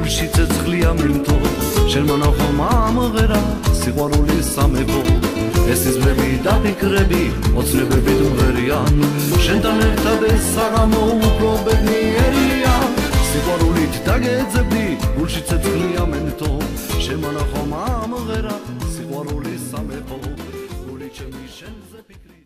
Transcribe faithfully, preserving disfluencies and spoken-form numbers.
გულში ცეცხლია მინთო შენ მონახო მამღერა სიყვარული სამეფო ეს იზმები და ფიქრები ოცნებები მღერიან შენთან ერთად ეს საღამო უფრო ბედნიერია სიყვარულით დაგეძებდი გულში ცეცხლია მინთო შენ მონახო მამღერა სიყვარული სამეფო გული ჩემი შენზე ფიქრი